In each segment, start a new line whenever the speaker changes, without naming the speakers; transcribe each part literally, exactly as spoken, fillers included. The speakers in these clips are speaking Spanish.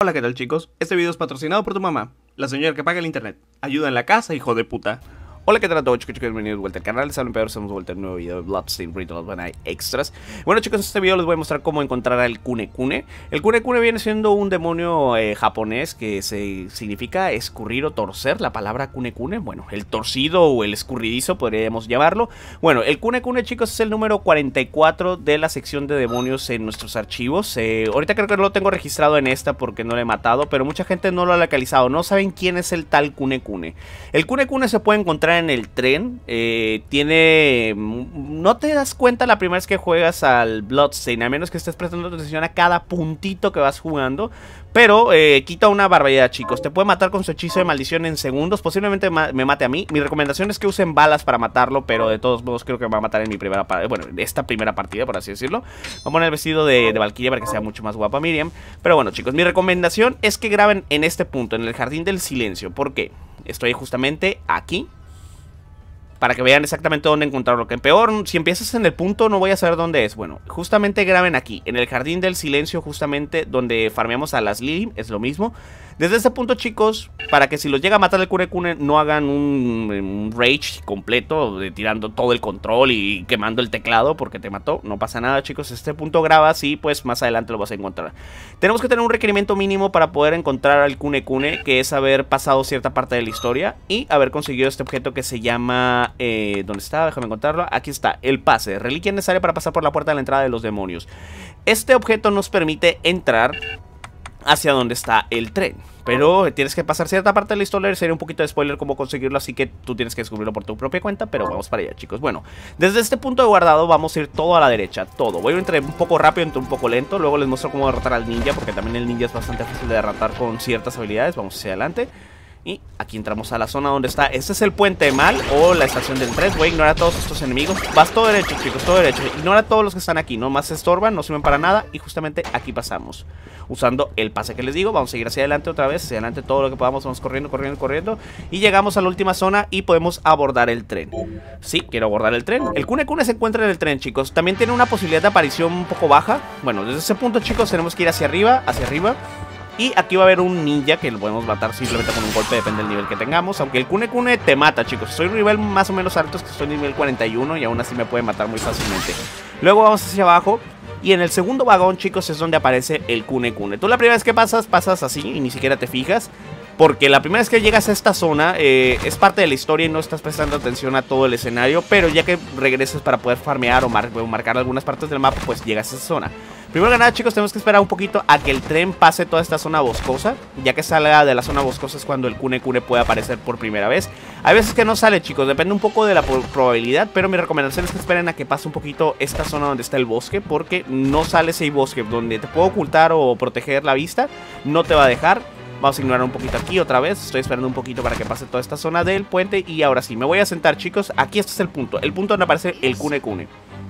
Hola, ¿qué tal, chicos? Este video es patrocinado por tu mamá, la señora que paga el internet. Ayuda en la casa, hijo de puta. Hola, ¿qué tal a todos, chicos? Bienvenidos de vuelta al canal. Les hablo Empeor, estamos de vuelta en un nuevo video de Bloodstained Ritual Van Extras. Bueno, chicos, en este video les voy a mostrar cómo encontrar al Kune Kune. El Kune Kune viene siendo un demonio eh, japonés que se significa escurrir o torcer. La palabra Kune Kune, bueno, el torcido o el escurridizo podríamos llamarlo. Bueno, el Kune Kune, chicos, es el número cuarenta y cuatro de la sección de demonios en nuestros archivos. Eh, ahorita creo que no lo tengo registrado en esta porque no lo he matado, pero mucha gente no lo ha localizado. No saben quién es el tal Kune Kune. El Kune Kune se puede encontrar en el tren, eh, tiene... no te das cuenta la primera vez que juegas al Bloodstained, a menos que estés prestando atención a cada puntito que vas jugando, pero eh, quita una barbaridad, chicos. Te puede matar con su hechizo de maldición en segundos, posiblemente ma me mate a mí. Mi recomendación es que usen balas para matarlo, pero de todos modos creo que me va a matar en mi primera partida, bueno, en esta primera partida, por así decirlo. Vamos a poner el vestido de, de Valkyria para que sea mucho más guapa Miriam. Pero bueno, chicos, mi recomendación es que graben en este punto, en el Jardín del Silencio. ¿Por qué? Estoy justamente aquí, para que vean exactamente dónde encontrarlo. Que peor, si empiezas en el punto no voy a saber dónde es. Bueno, justamente graben aquí, en el Jardín del Silencio, justamente donde farmeamos a las Lily, es lo mismo. Desde este punto, chicos, para que si los llega a matar el Kune Kune no hagan un, un rage completo, de tirando todo el control y quemando el teclado porque te mató. No pasa nada, chicos. Este punto grabas y pues más adelante lo vas a encontrar. Tenemos que tener un requerimiento mínimo para poder encontrar al Kune Kune, que es haber pasado cierta parte de la historia y haber conseguido este objeto que se llama... Eh, ¿dónde está? Déjame encontrarlo. Aquí está, el pase, reliquia necesaria para pasar por la puerta de la entrada de los demonios. Este objeto nos permite entrar hacia donde está el tren, pero tienes que pasar cierta parte de la historia. Sería un poquito de spoiler cómo conseguirlo, así que tú tienes que descubrirlo por tu propia cuenta. Pero vamos para allá, chicos. Bueno, desde este punto de guardado vamos a ir todo a la derecha, todo. Voy a entrar un poco rápido, entre un poco lento. Luego les muestro cómo derrotar al ninja, porque también el ninja es bastante fácil de derrotar con ciertas habilidades. Vamos hacia adelante. Y aquí entramos a la zona donde está. Este es el puente mal o la estación del tren. Voy a ignorar a todos estos enemigos. Vas todo derecho, chicos, todo derecho. Ignora a todos los que están aquí, no más estorban, no sirven para nada. Y justamente aquí pasamos, usando el pase que les digo. Vamos a seguir hacia adelante otra vez, hacia adelante todo lo que podamos. Vamos corriendo, corriendo, corriendo. Y llegamos a la última zona y podemos abordar el tren. Sí, quiero abordar el tren. El Kune Kune se encuentra en el tren, chicos. También tiene una posibilidad de aparición un poco baja. Bueno, desde ese punto, chicos, tenemos que ir hacia arriba, hacia arriba. Y aquí va a haber un ninja que lo podemos matar simplemente con un golpe, depende del nivel que tengamos. Aunque el Kune Kune te mata, chicos. Soy un nivel más o menos alto, es que estoy en nivel cuarenta y uno y aún así me puede matar muy fácilmente. Luego vamos hacia abajo y en el segundo vagón, chicos, es donde aparece el Kune Kune. Tú la primera vez que pasas, pasas así y ni siquiera te fijas, porque la primera vez que llegas a esta zona eh, es parte de la historia y no estás prestando atención a todo el escenario. Pero ya que regreses para poder farmear o, mar o marcar algunas partes del mapa, pues llegas a esa zona. Primero que nada, chicos, tenemos que esperar un poquito a que el tren pase toda esta zona boscosa. Ya que salga de la zona boscosa es cuando el Kune Kune puede aparecer por primera vez. Hay veces que no sale, chicos, depende un poco de la probabilidad, pero mi recomendación es que esperen a que pase un poquito esta zona donde está el bosque, porque no sale ese bosque donde te puedo ocultar o proteger la vista. No te va a dejar. Vamos a ignorar un poquito aquí otra vez. Estoy esperando un poquito para que pase toda esta zona del puente. Y ahora sí, me voy a sentar, chicos. Aquí este es el punto, el punto donde aparece el Kune Kune.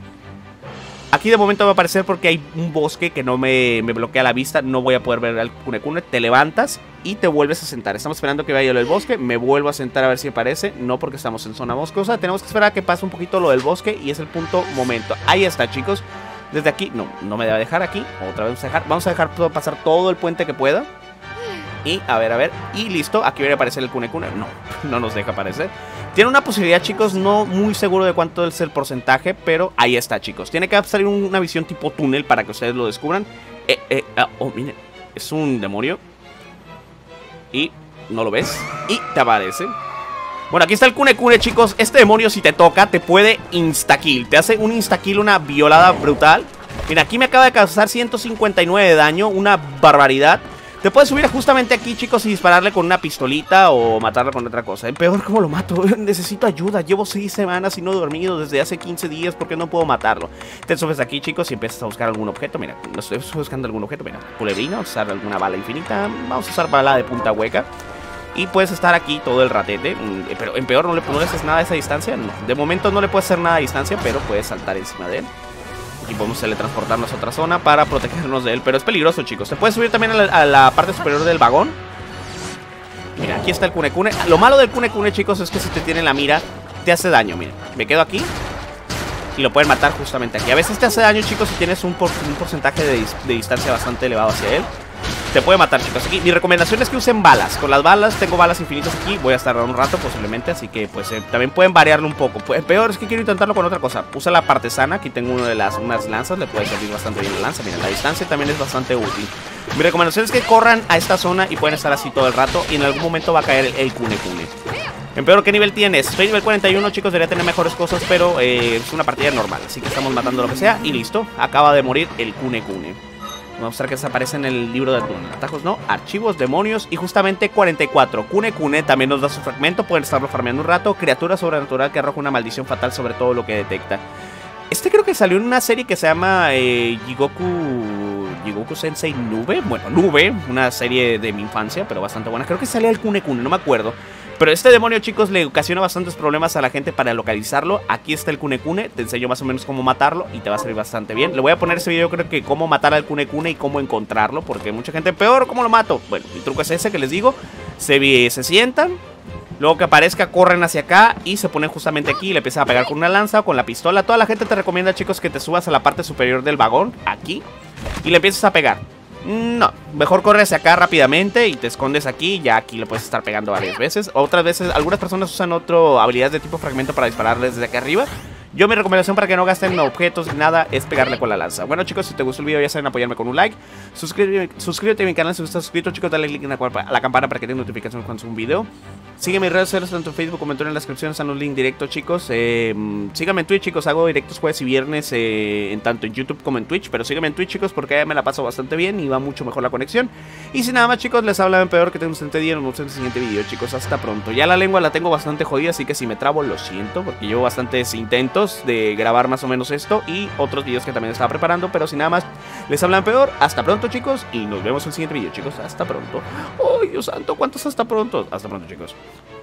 Aquí de momento va a aparecer porque hay un bosque que no me, me bloquea la vista. No voy a poder ver al Kune Kune. Te levantas y te vuelves a sentar. Estamos esperando que vaya lo del bosque. Me vuelvo a sentar a ver si aparece. No, porque estamos en zona boscosa. Tenemos que esperar a que pase un poquito lo del bosque. Y es el punto momento. Ahí está, chicos. Desde aquí, no, no me debe dejar aquí. Otra vez vamos a dejar, vamos a dejar pasar todo el puente que pueda. Y a ver, a ver, y listo, aquí viene a aparecer el Kune Kune. No, no nos deja aparecer. Tiene una posibilidad, chicos, no muy seguro de cuánto es el porcentaje, pero ahí está, chicos. Tiene que salir una visión tipo túnel para que ustedes lo descubran. Eh, eh, ah, oh, miren, es un demonio. Y no lo ves, y te aparece. Bueno, aquí está el Kune Kune, chicos. Este demonio, si te toca, te puede instakill. Te hace un instakill, una violada brutal. Mira, aquí me acaba de causar ciento cincuenta y nueve de daño, una barbaridad. Te puedes subir justamente aquí, chicos, y dispararle con una pistolita o matarle con otra cosa. Peor, ¿cómo lo mato? Necesito ayuda. Llevo seis semanas y no he dormido desde hace quince días porque no puedo matarlo. Te subes aquí, chicos, y empiezas a buscar algún objeto. Mira, no estoy buscando algún objeto. Mira, culebrina, usar alguna bala infinita. Vamos a usar bala de punta hueca. Y puedes estar aquí todo el ratete. Pero en peor, ¿no le, no le haces nada a esa distancia? No. De momento no le puedes hacer nada a distancia, pero puedes saltar encima de él. Aquí podemos teletransportarnos a otra zona para protegernos de él. Pero es peligroso, chicos. Se puede subir también a la, a la parte superior del vagón. Mira, aquí está el Kune Kune. Lo malo del Kune Kune, chicos, es que si te tiene la mira, te hace daño. Mira, me quedo aquí y lo pueden matar justamente aquí. A veces te hace daño, chicos, si tienes un, por, un porcentaje de, de distancia bastante elevado hacia él. te puede matar, chicos. Aquí mi recomendación es que usen balas. Con las balas, tengo balas infinitas aquí. Voy a estar un rato posiblemente, así que pues eh, también pueden variarlo un poco. Pues, peor es que quiero intentarlo con otra cosa. Usa la partesana, aquí tengo una de las unas lanzas. Le puede servir bastante bien la lanza. Miren, la distancia también es bastante útil. Mi recomendación es que corran a esta zona y pueden estar así todo el rato. Y en algún momento va a caer el, el Kune Kune. Empeor, ¿qué nivel tienes? Estoy nivel cuarenta y uno, chicos, debería tener mejores cosas, pero eh, es una partida normal. Así que estamos matando lo que sea y listo. Acaba de morir el Kune Kune. Vamos a mostrar que desaparece en el libro de Doom. Atajos no, archivos, demonios y justamente cuarenta y cuatro. Kune Kune también nos da su fragmento, pueden estarlo farmeando un rato. Criatura sobrenatural que arroja una maldición fatal sobre todo lo que detecta. Este creo que salió en una serie que se llama eh, Jigoku... Jigoku Sensei Nube. Bueno, Nube, una serie de mi infancia, pero bastante buena. Creo que salía el Kune Kune, no me acuerdo. Pero este demonio, chicos, le ocasiona bastantes problemas a la gente para localizarlo. Aquí está el Kune Kune, te enseño más o menos cómo matarlo y te va a servir bastante bien. Le voy a poner ese video, creo que cómo matar al Kune Kune y cómo encontrarlo, porque mucha gente, peor, ¿cómo lo mato? Bueno, el truco es ese que les digo. Se, se sientan, luego que aparezca, corren hacia acá y se ponen justamente aquí y le empiezan a pegar con una lanza o con la pistola. Toda la gente te recomienda, chicos, que te subas a la parte superior del vagón, aquí, y le empiezas a pegar. No, mejor corre hacia acá rápidamente y te escondes aquí. Ya aquí le puedes estar pegando varias veces. Otras veces, algunas personas usan otro habilidades de tipo fragmento para dispararles desde acá arriba. Yo mi recomendación para que no gasten objetos ni nada es pegarle con la lanza. Bueno, chicos, si te gustó el video ya saben apoyarme con un like. Suscríbete, suscríbete a mi canal si no estás suscrito, chicos. Dale click en la, a la campana para que tengas notificaciones cuando suba un video. Sígueme en mis redes sociales, tanto en Facebook como en Twitter, en la descripción están un link directo, chicos. Eh, síganme en Twitch, chicos. Hago directos jueves y viernes, eh, en tanto en YouTube como en Twitch. Pero síganme en Twitch, chicos, porque ahí me la paso bastante bien y va mucho mejor la conexión. Y sin nada más, chicos, les habla Empeor. Que tengan un excelente día. Nos vemos en el siguiente video, chicos. Hasta pronto. Ya la lengua la tengo bastante jodida, así que si me trabo, lo siento, porque llevo bastantes intentos de grabar más o menos esto y otros videos que también estaba preparando. Pero sin nada más, les habla Empeor. Hasta pronto, chicos, y nos vemos en el siguiente video, chicos. Hasta pronto. ¡Oh, Dios santo! ¿Cuántos hasta pronto? Hasta pronto, chicos.